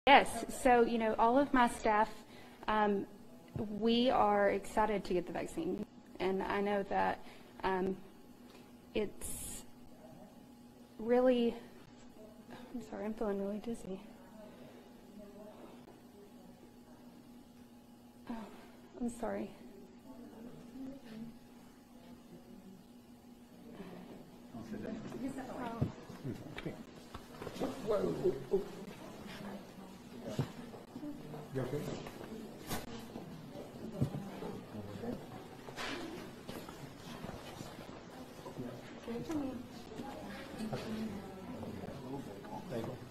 Yes, so, all of my staff, we are excited to get the vaccine. And I know that it's really, I'm sorry, I'm feeling really dizzy. Oh, I'm sorry. You okay? There you go.